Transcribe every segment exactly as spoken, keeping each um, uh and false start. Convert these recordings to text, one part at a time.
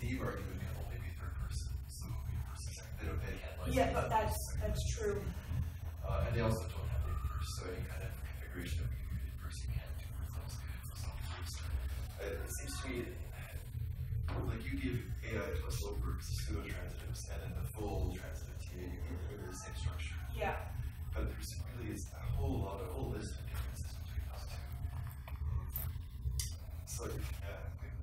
theme argument can only be third person, so be person second. They don't, they can't like Yeah, but that's that's true. Uh, and they also don't have the inverse, so any kind of configuration of the inverse you can't do with those kind of groups. It, it seems to me like you give A I plus over pseudo-transitives, and then the full transitive T A, you give it the same structure. Yeah. But there's really is a whole lot, a whole list of differences between those two. So, yeah, maybe,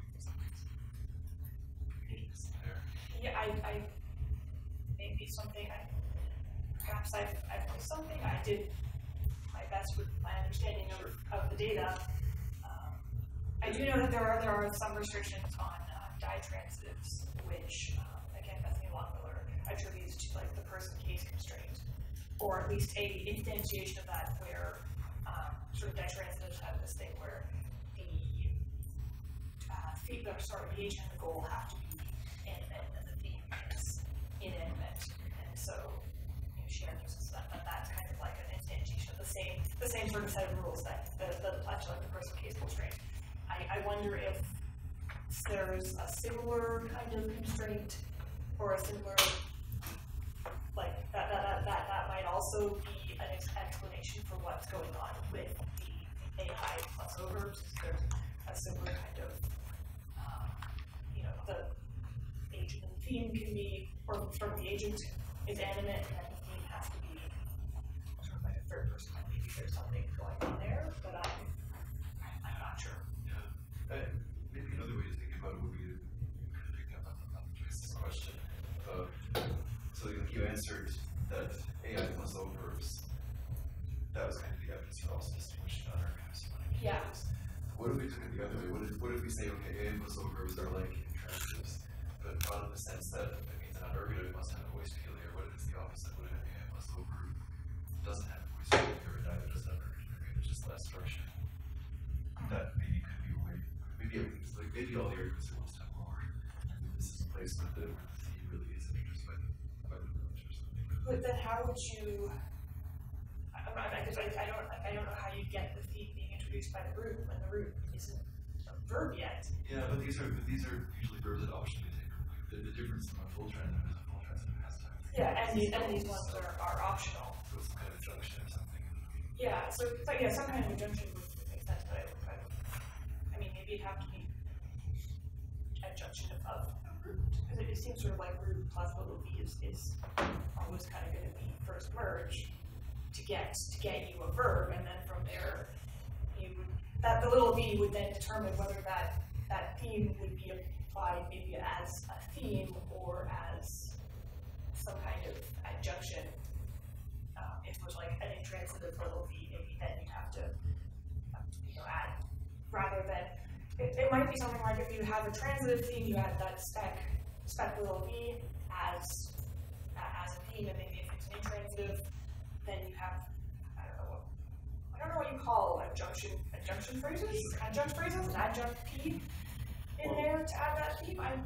maybe something there. Yeah, I, I, maybe something, I, perhaps I've, I've missed something. I did my best with my understanding of, of the data. Um, I do know that there are, there are some restrictions on uh, ditransitive, which, um, again, Bethany Lockmiller attributes to like the person case constraint, or at least a instantiation of that where um, sort of ditransitives have this thing where the uh, theme, sorry, the agent and the goal have to be animate, and the theme is inanimate. And so, you know, she argues that, that that's kind of like an instantiation of the same, the same sort of set of rules that that apply to like the person case constraint. I, I wonder if there's a similar kind of constraint or a similar, like that that that that, that might also be an ex explanation for what's going on with the A I plus overs. There's a similar kind of, um, you know, the agent and the theme can be, or from the agent is animate, and then the theme has to be sort of like a third person. Maybe there's something going on there, but I'm I'm not sure. Yeah, and maybe another way to think about it would be kind of picking up on, on Joyce's question. Uh, so you answered that A I plus overs, that was kind of the evidence for also distinguishing other kind of semantic Yeah. cases. What if we took it the other way? What if, what if we say, okay, A I plus overs are like intransitives, but not in the sense that it means an ergative must have a voice failure? What if it's the opposite? What if A I plus over doesn't have a voice failure, and neither does an ergative, it's just less structure? That maybe could be a way. Maybe it's like maybe all the arguments are must have more. And this is a place where the, where the theme really is introduced by the by the village or something. But then how would you? I, I, I don't. I don't know how you get the theme being introduced by the root when the root isn't a verb yet. Yeah, but these are but these are usually verbs that optionally take root. Like the, the difference from a full transitive is a full transitive has time. Yeah, and these and these ones are, are optional. So it's some kind of junction or something. Yeah. So it's like yeah, some kind of injunction would make sense, but I, I, I mean maybe it'd have to be a junction of, of a root, because it, it seems sort of like root plus little v is is always kind of going to be first merge to get to get you a verb, and then from there you would, that the little v would then determine whether that that theme would be applied maybe as a theme or as some kind of adjunction. Um, if it was like an intransitive little v, maybe then you'd have to uh, you know add rather than it, it might be something like if you have a transitive theme, you add that spec spec little v as uh, as a theme, and maybe if it's an intransitive, then you have, I don't know what, I don't know what you call adjunction, adjunction phrases? Adjunct phrases, an adjunct P in there to add that theme? I'm,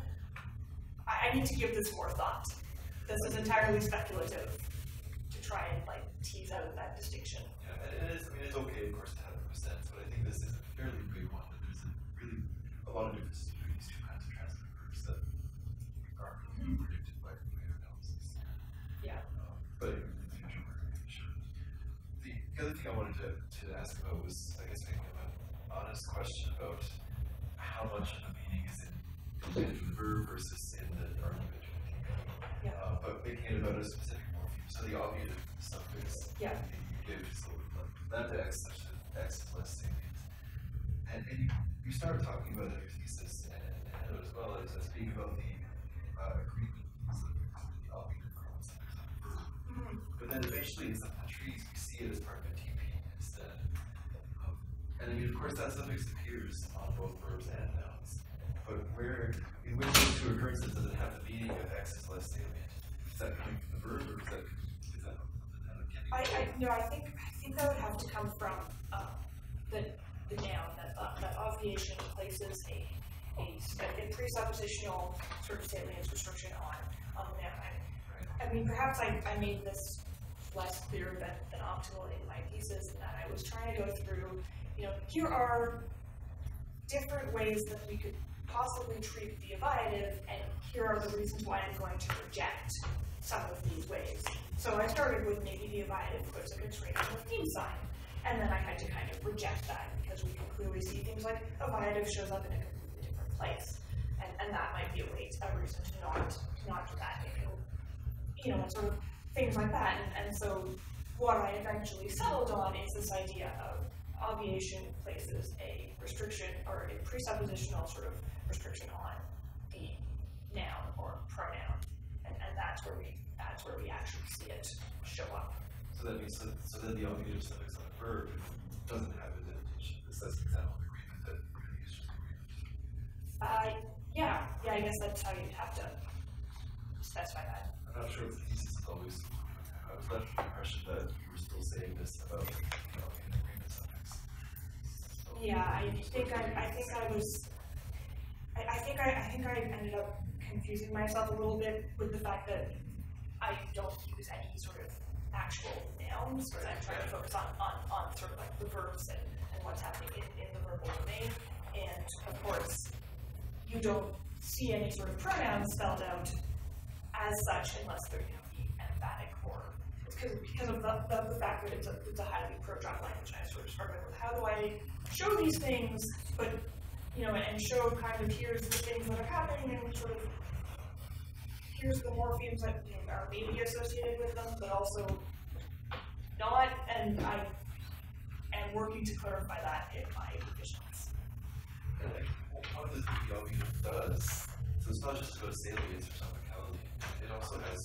I, I need to give this more thought. This is entirely speculative to try and like tease out that distinction. Yeah, and it is, I mean, it's okay, of course, to have a sense, but I think this is a fairly big one, that there's a really, a lot of differences between these two kinds of transitive verbs that aren't really predicted by our analysis. Yeah. Um, but in the future, we're going to be sure. The, the other thing I wanted to, to ask about was, I guess, making an honest question about how much of the meaning is in the verb versus in the argument. Yeah. Uh, but making it about a specific morpheme. So the obviative suffix Yeah. you give, so like lambda x such that x is less salient. And, and you, you started talking about in your thesis, and, and as well as, as being about the uh, agreement, so the obviative concept of the verb. Mm-hmm. But then eventually in some countries, we see it as part of a T P instead. Um, and I mean, of course, that suffix appears on both verbs and nouns. But where, in which of those two occurrences does it have the meaning of x is less salient? Is that coming from the verb, or is that, is that I, I no, I think I think that would have to come from um, the the noun that uh, that obviation places a a, a presuppositional sort of salience restriction on on the noun. I, I mean, perhaps I, I made this less clear than, than optimal in my thesis, in that I was trying to go through, you know, here are different ways that we could possibly treat the evative, and here are the reasons why I'm going to reject some of these ways. So I started with maybe the evative puts a constraint on the theme sign, and then I had to kind of reject that because we can clearly see things like evative shows up in a completely different place, and, and that might be a way, a reason to not to not do that. It can, you know, sort of things like that. And, and so what I eventually settled on is this idea of obviation places a restriction or a presuppositional sort of restriction on the noun or pronoun, and, and that's where we that's where we actually see it show up. So that means so, so then the obviative suffix on a verb doesn't have a denotation. This doesn't sound agreement that we're going to use just agreement. Uh, yeah, yeah. I guess that's how you'd have to specify that. I'm not sure if the thesis is always. I was left with the impression that you were still saying this about you know, an agreement suffix. So, Yeah, I think I, I think I was, I, I think I, I think I ended up confusing myself a little bit with the fact that I don't use any sort of actual nouns, because I'm trying to focus on, on, on sort of like the verbs and, and what's happening in, in the verbal domain. And of course, you don't see any sort of pronouns spelled out as such unless they're, you know, emphatic or because because of the, the, the fact that it's a, it's a highly pro-drop language. And I sort of started with how do I show these things, but you know, and show kind of here's the things that are happening, and sort of here's the morphemes that you know, are maybe associated with them, but also not. And I am working to clarify that in my revisions. and like, what the obviative does, so it's not just about salience or topicality, it also has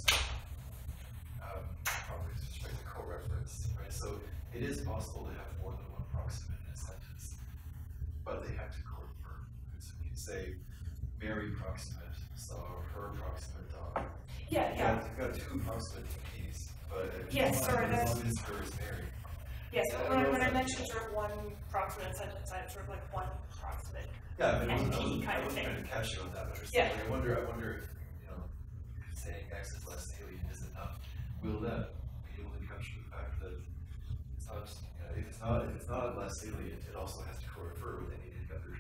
um, properties with respect to co-reference, right? So it is possible to have more than one proximate in a sentence, but they have to co-refer. So you can say Mary proximate saw her proximate dog. Yeah, You've yeah. got, you've got two proximate keys, but if Yes, one, sorry, as that's- long as her is Mary. Yes, Yeah, when I, when I that's- mentioned sort of one proximate sentence, I had sort of like one proximate. Yeah, but it And wasn't, I P wasn't, kind I of wasn't thing. trying to catch you on that, but just Yeah. like, I wonder, I wonder if, you know, if saying X is less salient is enough, will that be able to capture the fact that it's not, you know, if it's not, if it's not less salient, it also has to co-refer with any of the other.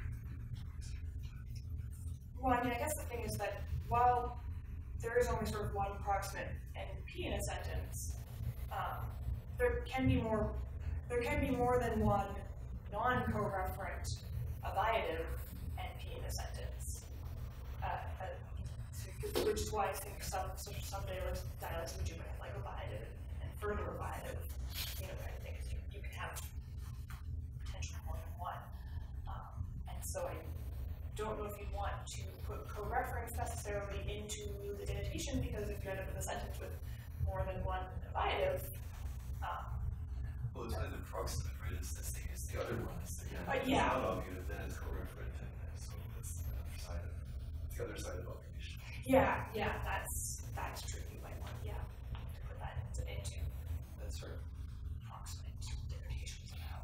Well, I mean, I guess the thing is that while there is only sort of one proximate N P in a sentence, um, there can be more. There can be more than one non-co-referent evative N P in a sentence, uh, uh, so, which is why I think some some, some dialects, dialects of Ojibwe have like evative and further evative, you know, kind of things. You, you can have potentially more than one, um, and so I don't know if you want to put co-reference necessarily into the denotation, because if you end up with a sentence with more than one evative, um, Well, it's either proximate, right? It's the same as the other one. It's again, Uh, if yeah. it's not obviative, then it's co-referent, and so that's the other side of it's the other side of obligation. yeah, yeah, that's that's true. You might want, yeah, to put that into, into the sort of proximate denotation somehow.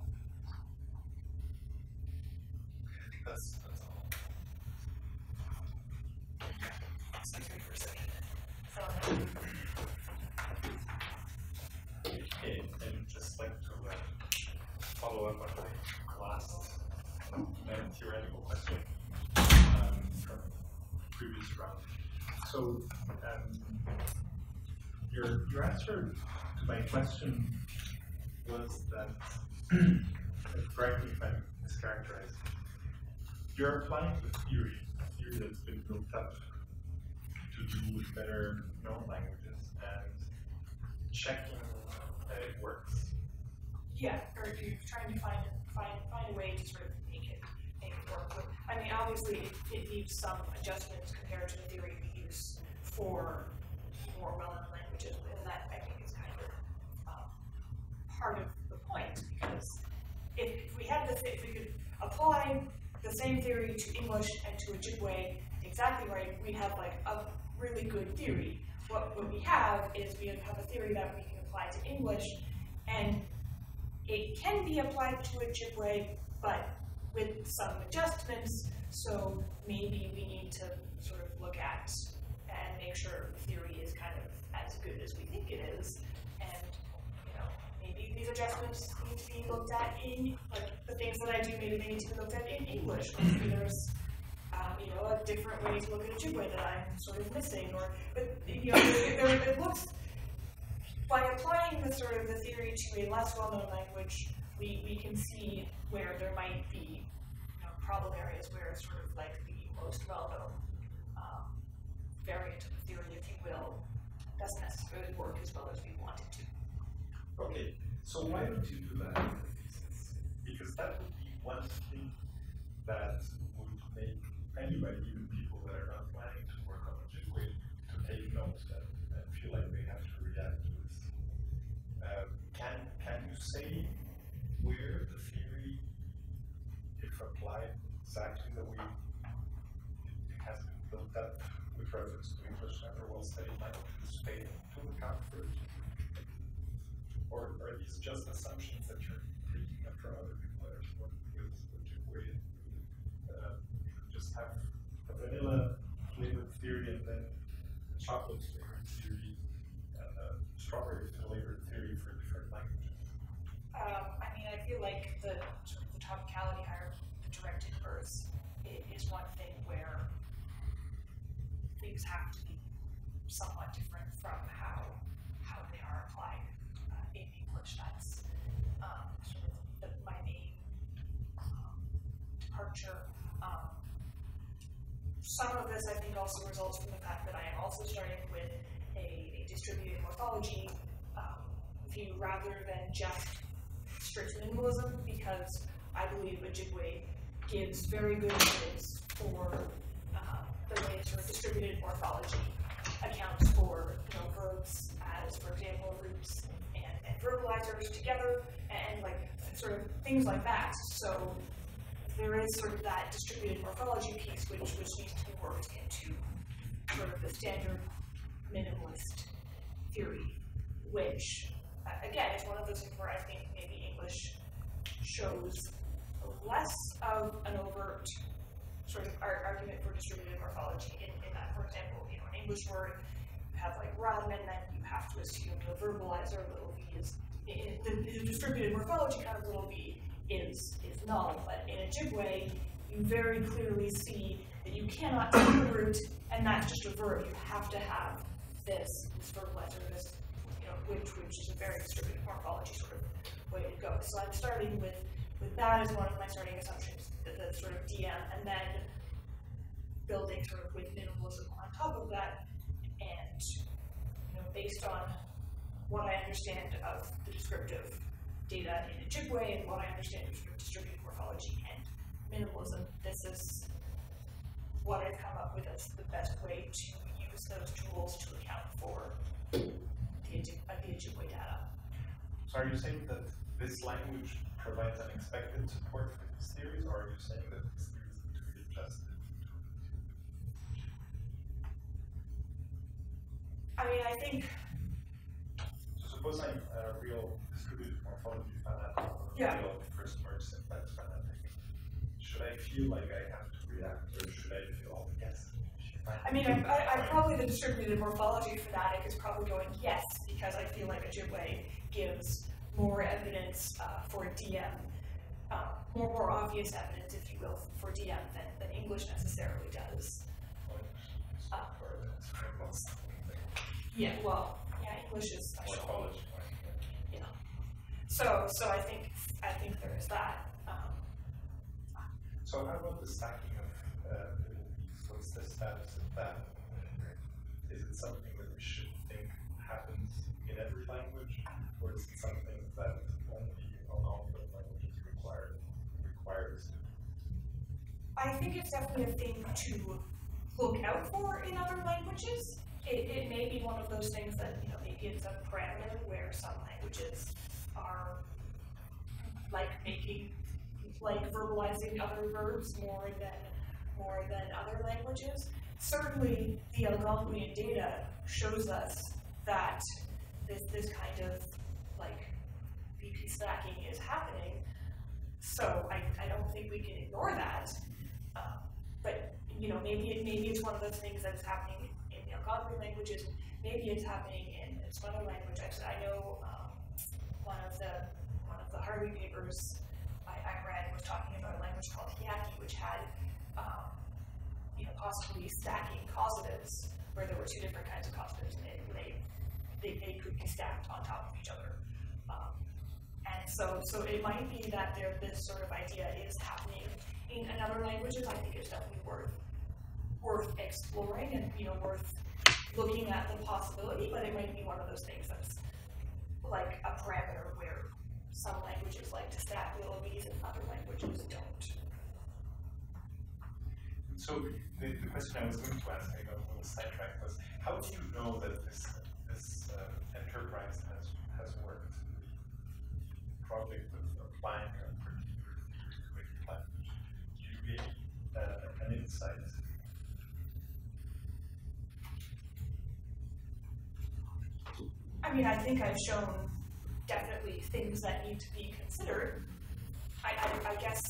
I think that's that's all. Excuse me for a second. So, Okay, I'd just like to uh, follow up on my last um, theoretical question um, from the previous round. So, um, your your answer to my question was that, correct me if I'm mischaracterized, you're applying the theory, a theory that's been built up to do with better known languages and checking that it works. yeah, or you're trying to find find find a way to sort of make it make it work. But, I mean, obviously, it, it needs some adjustments compared to the theory we use for more well-known languages, and that I think is kind of um, part of the point, because if we had the if we could apply the same theory to English and to Ojibwe exactly right, we'd have like a really good theory. What what we have is we have a theory that we can apply to English, and it can be applied to Ojibwe, but with some adjustments. So maybe we need to sort of look at and make sure the theory is kind of as good as we think it is, and you know, maybe these adjustments need to be looked at in, like the things that I do, maybe they need to be looked at in English. Maybe there's uh, you know, a different way to look at Ojibwe that I'm sort of missing, or, but, you know, it, it, it looks, by applying the sort of the theory to a less well-known language, we, we can see where there might be, you know, problem areas where sort of like the most well-known um, variant of the theory, if you will, doesn't necessarily work as well as we want it to. Okay, so why don't you do that in the thesis? Because that would be one thing that would make anybody, even people that are not planning to work on Ojibwe, to take notes and, and feel like they have to react to this. Uh, can, can you say where the theory, if applied exactly the way it has been built up with reference to English and other well-studied languages, fail to account for it? Or are these just assumptions that you're taking up from other people that are working with Ojibwe? Uh, you could just have a vanilla flavored theory and then a chocolate flavored theory and a strawberry flavored theory for different languages. Um, I mean, I feel like the sort of the topicality hierarchy, the direct inverse, is one thing where things have to be somewhat different from how how they are applied uh, in English. That's um, sort of the, my main um, departure. Um, some of this, I think, also results from the fact that I am also starting with a, a distributed morphology um, view rather than just strict minimalism, because I believe Ojibwe gives very good evidence for uh, the way sort of distributed morphology accounts for, you know, verbs as, for example, roots and, and verbalizers together, and, and like sort of things like that. So there is sort of that distributed morphology piece which, which needs to be worked into sort of the standard minimalist theory, which uh, again is one of those things where I think maybe English shows less of an overt sort of ar argument for distributed morphology in, in that, for example, you know, an English word, you have like run, and then you have to assume the verbalizer, little v is, in, the, the distributed morphology kind of little v is, is null, but in Ojibwe, you very clearly see that you cannot take a root, and that's just a verb. You have to have this, this verbalizer, this, you know, which, which is a very distributed morphology sort of way to go. So I'm starting with, with that as one of my starting assumptions, the, the sort of D M, and then building sort of with minimalism on top of that, and, you know, based on what I understand of the descriptive data in Ojibwe and what I understand of sort of distributed morphology and minimalism, this is what I've come up with as the best way to use those tools to account for the, uh, the Ojibwe data. So are you saying that this language provides unexpected support for these theories, or are you saying that these theories need to be adjusted? I mean, I think. So suppose I'm a real distributed morphology fanatic, or Yeah. a real first merge syntax fanatic. Should I feel like I have to react, or should I feel, oh, yes? I mean, I, I, I probably the distributed morphology fanatic is probably going yes, because I feel like Ojibwe gives more evidence uh, for D M, uh, more more obvious evidence, if you will, for D M than, than English necessarily does. Uh, yeah, well, yeah, English is special. Morphology. Yeah. So, so I think I think there is that. Um, So how about the stacking of uh, abilities? What's the status of that? Is it something that we should think happens in every language, or is it something that only alone-built languages require requires? I think it's definitely a thing to look out for in other languages. It, it may be one of those things that, you know, maybe it's a parameter where some languages are like making, like verbalizing other verbs more than more than other languages. Certainly, the Algonquian data shows us that this this kind of like V P stacking is happening. So I, I don't think we can ignore that. Um, but you know, maybe it, maybe it's one of those things that is happening in the Algonquian languages. Maybe it's happening in, in some other language. I, I know um, one of the one of the Harvey papers I, I read was talking about a language called Yaki, which had um, possibly stacking causatives, where there were two different kinds of causatives, and they, they, they could be stacked on top of each other. Um, and so, so it might be that there, this sort of idea is happening in other languages. I think it's definitely worth, worth exploring and, you know, worth looking at the possibility, but it might be one of those things that's like a parameter where some languages like to stack little b's and other languages don't. So the, the question I was going to ask, I got a little sidetracked, was how do you know that this this uh, enterprise has has worked? The project of applying a particular theory to a language. Do you get uh, an insight? I mean, I think I've shown definitely things that need to be considered. I, I, I guess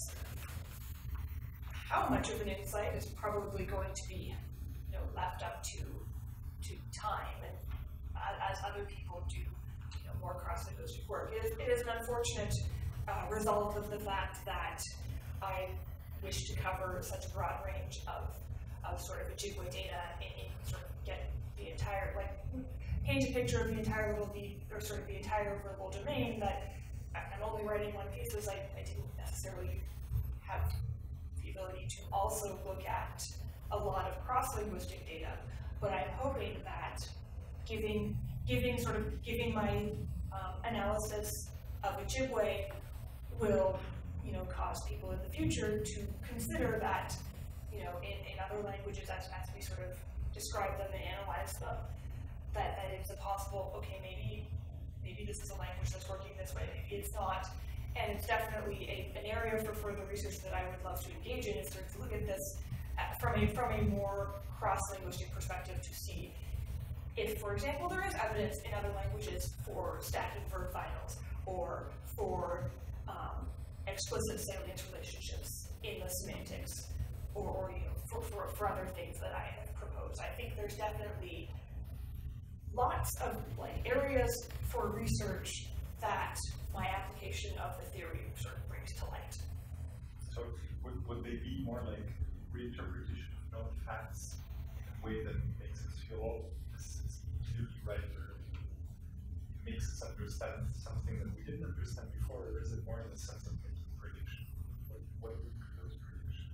how much of an insight is probably going to be, you know, left up to to time, and uh, as other people do, you know, more cross-linguistic work. It is, it is an unfortunate uh, result of the fact that I wish to cover such a broad range of of sort of Ojibwe data and, and sort of get the entire, like, paint a picture of the entire little V, or sort of the entire verbal domain, that I'm only writing one thesis. I, I didn't necessarily have the ability to also look at a lot of cross-linguistic data, but I'm hoping that giving, giving sort of, giving my um, analysis of Ojibwe will, you know, cause people in the future to consider that, you know, in, in other languages, as, as we sort of describe them and analyze them, that, that it's a possible, okay, maybe maybe this is a language that's working this way, maybe it's not. And it's definitely a, an area for further research that I would love to engage in, is to look at this at, from, a, from a more cross-linguistic perspective, to see if, for example, there is evidence in other languages for stacking verb finals, or for um, explicit salient relationships in the semantics, or, or you know, for, for, for other things that I have proposed. I think there's definitely lots of like areas for research that my application of the theory sort of brings to light. So would, would they be more like reinterpretation of known facts in a way that makes us feel, oh, this is clearly right, or makes us understand something that we didn't understand before, or is it more in the sense of making prediction? What, what would be those predictions?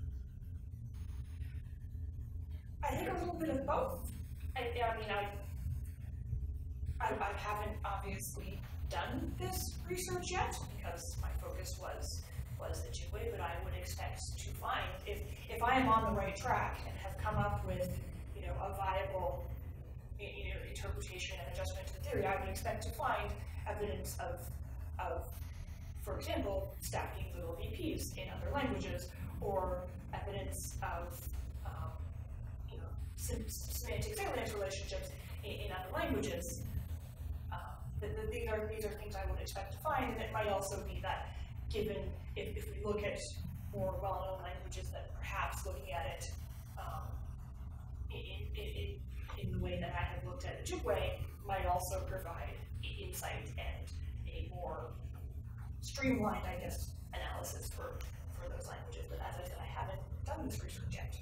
I think a little bit of both. I, I mean, I I, I haven't obviously done this research yet, because my focus was was Ojibwe, but I would expect to find, if if I am on the right track and have come up with, you know, a viable, you know, interpretation and adjustment to the theory, I would expect to find evidence of of, for example, stacking little V Ps in other languages, or evidence of um, you know, sem semantic salient relationships in, in other languages. The, the, these are these are things I would expect to find, and it might also be that, given if, if we look at more well-known languages, that perhaps looking at it um, in, in, in the way that I have looked at Ojibwe might also provide insight and a more streamlined, I guess, analysis for, for those languages. But as I said, I haven't done this research yet.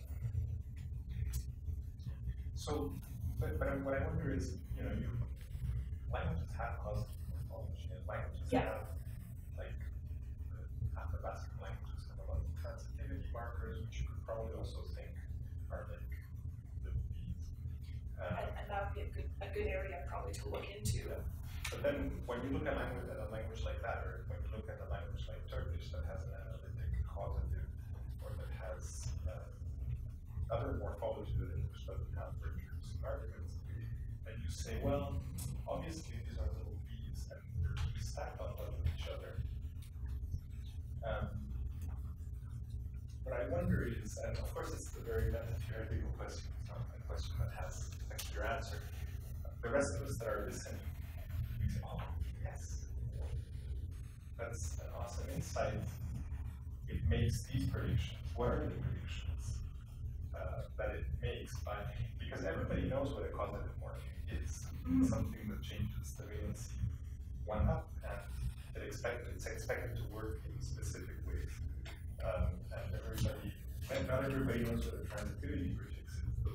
So, but, but what I wonder is, you know, you languages have causative morphology, and languages yeah. have, like, uh, half the basket languages have a lot of transitivity markers, which you could probably also think are like little beads. Um, and, and that would be a good, a good area probably to look into. But then when you look at, language, at a language like that, or when you look at a language like Turkish that has an analytic causative, or that has uh, other morphology that English doesn't have, for introducing arguments, and you say, well, obviously these are little beads and they're being stacked on top of each other. Um, what I wonder is, and of course it's a very meta-theoretical question, it's not a question that has a clear answer. The rest of us that are listening, we say, oh, yes, that's an awesome insight. It makes these predictions. What are the predictions uh, that it makes? By, because everybody knows what a causative morpheme is. It's something that changes the valency one up, and it expect, it's expected to work in specific ways. Um, and everybody, and not everybody knows what a transitivity prefix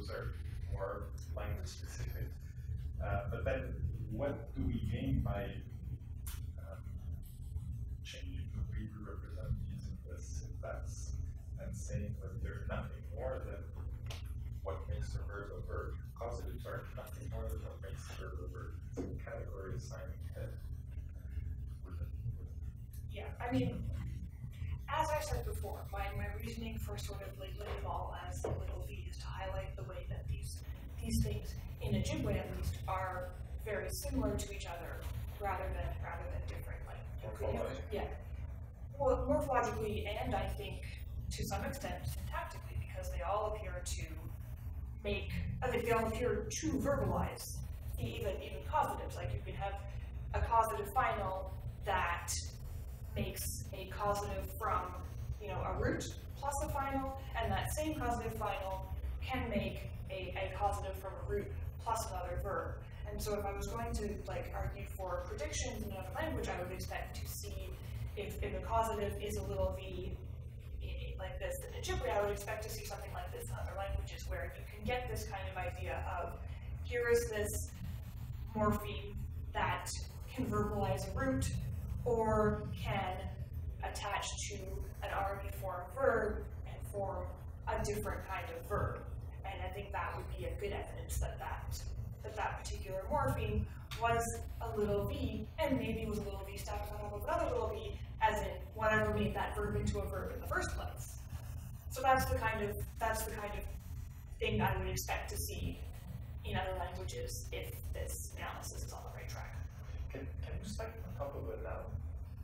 those are more language specific. Uh, but then, what do we gain by um, changing the way we represent using the syntax and saying that there's nothing more than what makes a verb a verb? Causatives are nothing more than what makes a verb a verb. It's a category assigned head. Yeah, I mean, as I said before, my, my reasoning for sort of labeling them all as little v is to highlight the way that these these things, in Ojibwe at least, are very similar to each other rather than rather than different. Like, Morphologically. Yeah. Well, morphologically and I think to some extent syntactically, because they all appear to make, I think they all appear to verbalize even even causatives. Like you can have a causative final that makes a causative from, you know, a root plus a final, and that same causative final can make a, a causative from a root plus another verb. And so if I was going to like argue for predictions in another language, I would expect to see if, if a causative is a little v like this in Ojibwe, I would expect to see something like this in other languages where you can get this kind of idea of here is this morpheme that can verbalize a root or can attach to an already formed verb and form a different kind of verb. And I think that would be a good evidence that that, that, that particular morpheme was a little v, and maybe was a little v stacked on top of another little v, as in whatever made that verb into a verb in the first place. So that's the kind of that's the kind of thing I would expect to see in other languages if this analysis is on the right track. Can, can you stack on top of it now?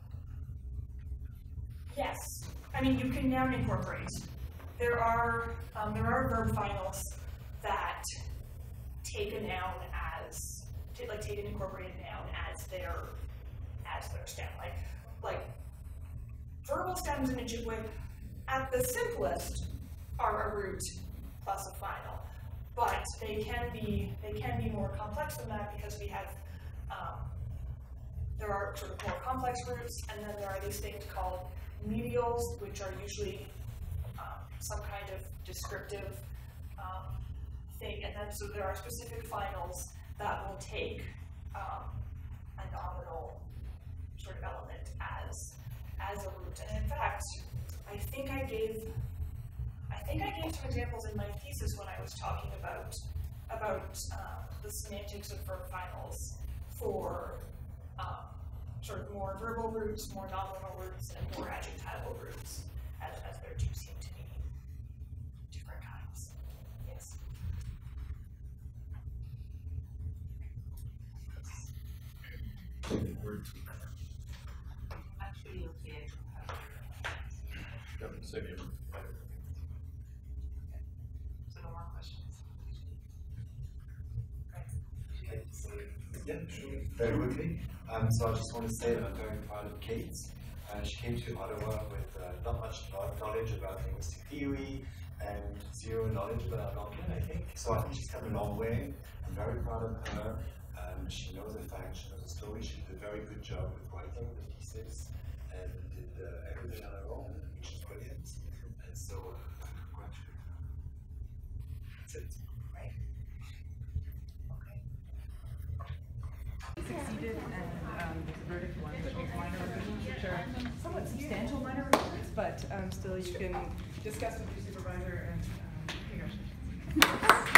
Yes, I mean you can noun incorporate. There are um, there are verb finals that take a noun as like take an incorporated noun as their as their stem. Like like verbal stems in Ojibwe at the simplest are a root plus a final, but they can be they can be more complex than that because we have um, there are sort of more complex roots, and then there are these things called medials, which are usually um, some kind of descriptive um, thing, and then so there are specific finals that will take um, a nominal sort of element as as a root. And in fact, I think I gave I think I gave some examples in my thesis when I was talking about about uh, the semantics of verb finals for um, sort of more verbal roots, more nominal roots, and more adjectival roots, as, as there do seem to be different kinds. Yes. Word to Actually, okay. Yep, same here. So no more questions. Okay, so, yeah, sure. Very quickly. Um, so I just want to say that I'm very proud of Kate. Uh, she came to Ottawa with uh, not much knowledge about linguistic theory and zero knowledge about Algonquin, I think. So I think she's come a long way. I'm very proud of her. Um, she knows the facts, she knows the story. She did a very good job with writing the thesis and did uh, everything on her own, which is brilliant. And so, uh, congratulations. That's it. Right. Okay. Succeeded, and um, there's a verdict one that makes minor revisions, which are somewhat substantial minor revisions, but um, still you can discuss with your supervisor and um, congratulations.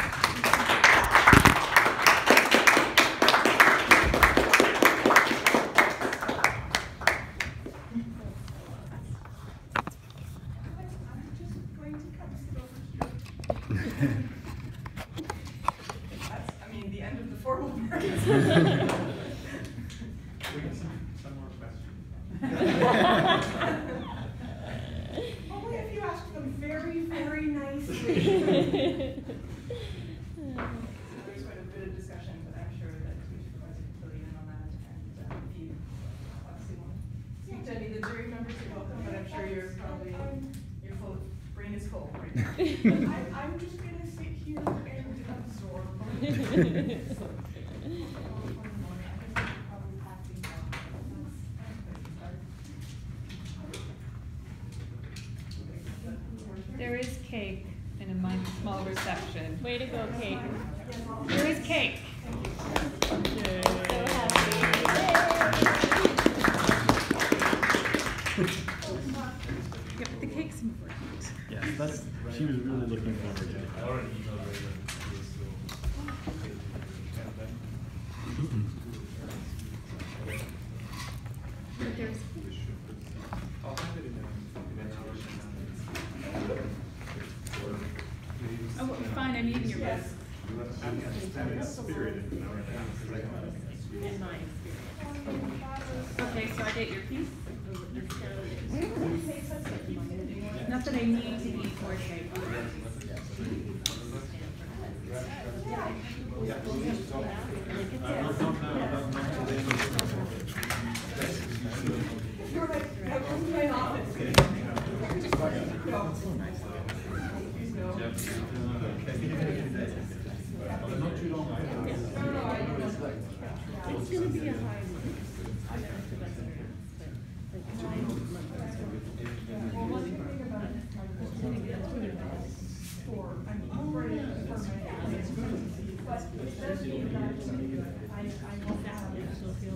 That's, I mean, the end of the formal part. We can see some more questions. Only if you ask them very, very nicely. So there's quite a bit of discussion, but I'm sure that your supervisor can fill you in on that. And um, if you obviously want to speak to any of the jury members, you're welcome, but I'm sure you're probably, your full brain is full right now. I'm, I'm just going to sit here and absorb. There is cake and a microphone. small reception. Way to go, Kate. Here is cake. So happy. Yeah, but the cake's important. Yeah, that's, she was really looking forward to it. I already emailed her. But there's, I'll have it in oh, well, fine, I'm eating your best. I'm spirited. In my experience. Okay, so I get your piece. Not that I need to eat more cake. You're like, I come to my office. Not too long. It's gonna be a high Well, one thing about it, for, I'm afraid for my family, but it does mean that I, I won't have it.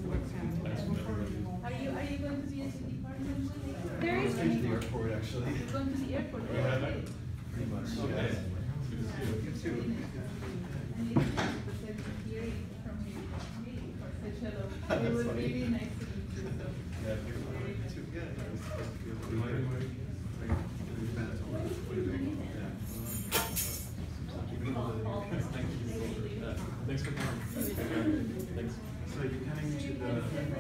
Are you, are you going to be at the department? There is. To the airport, actually. You're going to the airport. Pretty much, Okay. yeah. It was really nice to meet you. Yeah, too, yeah. Thanks for coming. Thanks. So you're coming to the.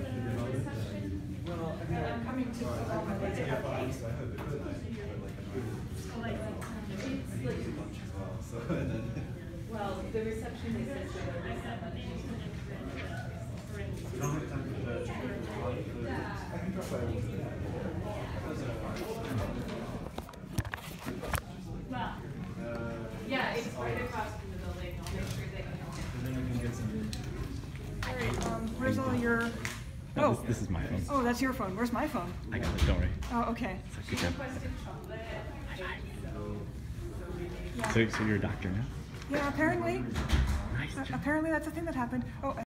Well, I mean, I'm coming to all my yeah, wedding. but I hope it could, but like, I'm Like, lunch as well, so, and then. well, the reception is this way. You don't have time for the. I can drop by over there. Well, yeah, it's right across from the building. I'll make sure that you know. And then we can get some. All right, um, where's all your, No, oh, this, this is my phone. oh, that's your phone. Where's my phone? I got it, don't worry. Oh, okay. Good job. Yeah. So, so you're a doctor now? Yeah, apparently, Nice. apparently that's a thing that happened. Oh,